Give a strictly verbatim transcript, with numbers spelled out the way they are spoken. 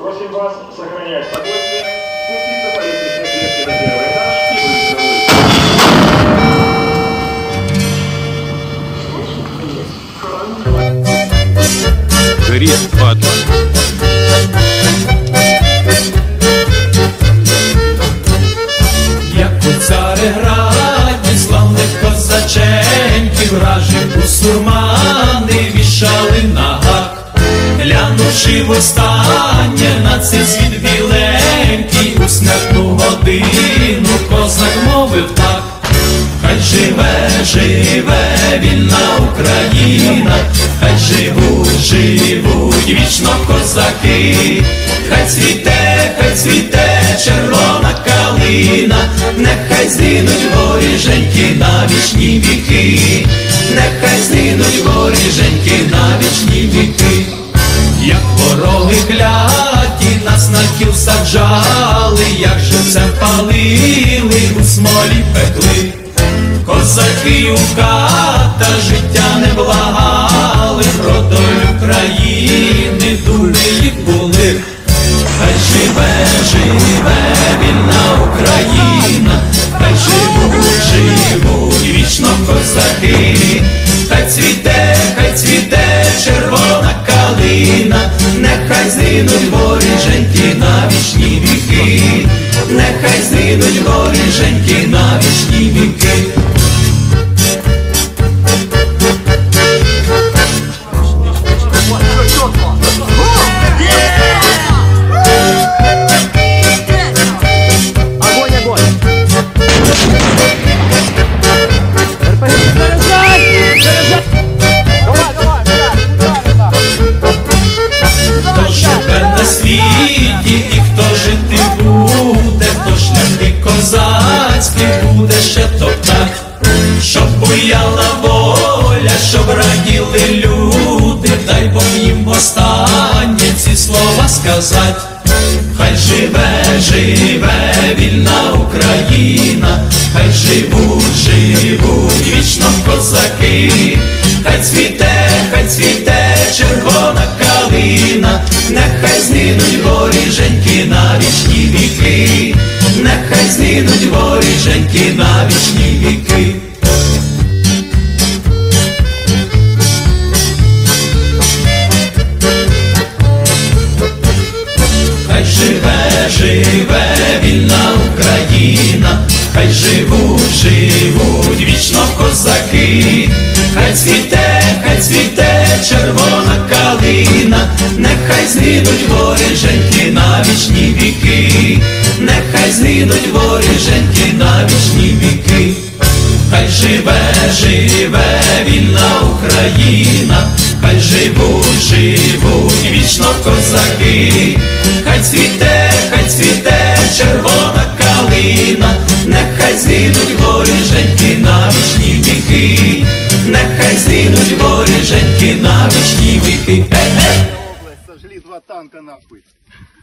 Просим вас сохранять спокойствие, спуститься по лестничной клетке на первый этаж и быстро выйти. Грех падла. Як у Цареграді славних козаченьків вражі бусурмани вішали на гак. Глянувши востаннє на цей світ біленький, у смертну годину козак мовив так: хай живе, живе вільна Україна, хай живуть, живуть вічно козаки, хай цвіте, хай цвіте червона калина, нехай згинуть воріженьки на вічні віки, нехай згинуть воріженьки на вічні віки. Як вороги кляті нас на кіл саджали, як живцем палили, у смолі пекли. Козаки у ката життя не благали, про долю країни думи їх були. Хай живе, живе вільна Україна, хай живуть, живуть вічно козаки, хай цвіте, хай цвіте червона калина, нехай згинуть воріженьки на вічні віки, нехай згинуть воріженьки на вічні віки. І хто жити буде, хто шляхи козацькі буде ще топтать, щоб буяла воля, щоб раділи люди, дай Бог їм останнє ці слова сказать. Хай живе, живе вільна Україна, хай живуть, живуть вічно козаки, хай цвіте, хай цвіте червона калина, нехай згинуть воріженьки на вічні віки, нехай згинуть воріженьки на вічні віки. Хай живе, живе вільна Україна, хай живуть, живуть вічно козаки, хай цвіте, хай цвіте червона калина, нехай згинуть воріженьки на вічні віки, нехай згинуть воріженьки на вічні віки. Хай живе, живе вільна Україна, хай живуть, живуть вічно козаки, хай цвіте, хай цвіте червона калина, нехай згинуть воріженьки на вічні віки, нехай згинуть воріженьки на вічні віки. Сожгли два танка нахуй.